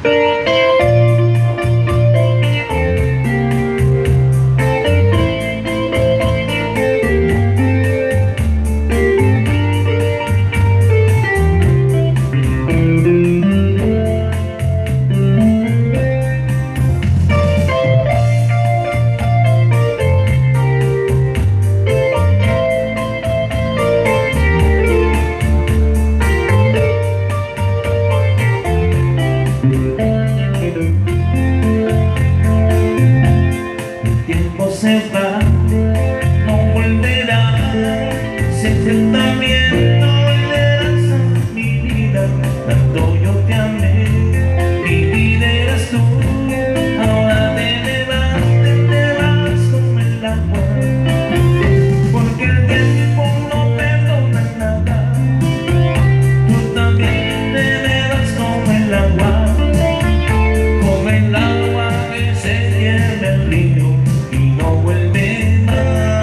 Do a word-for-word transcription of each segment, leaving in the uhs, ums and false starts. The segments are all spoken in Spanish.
Se va, no volverá. Si él también no volverás a mi vida, tanto yo te amé, mi vida eras tú. Ahora te vas, te vas como el agua, porque el tiempo no perdona nada. Tú también te vas como el agua, como el agua que se pierde el río y no vuelve más.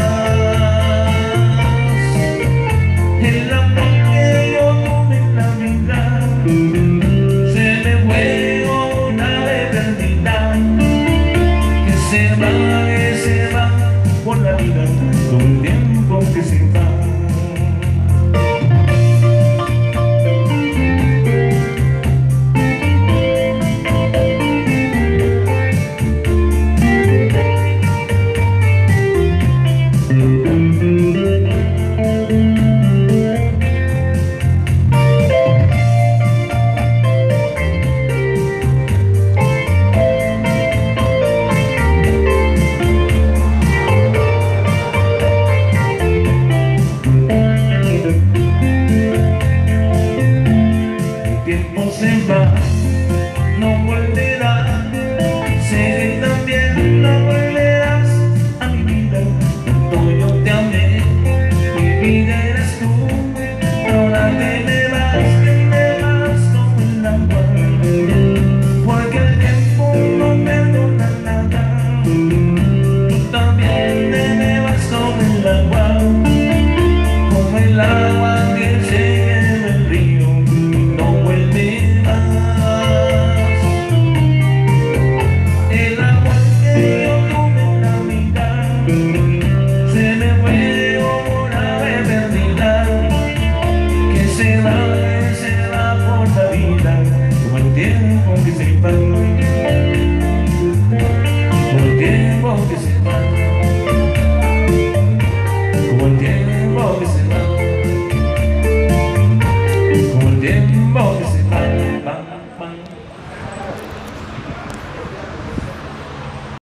El amor que yo tuve en la vida se me fue una vez perdida, que se va, que se va por la vida, todo el tiempo que se va. El tiempo se va, no volverá.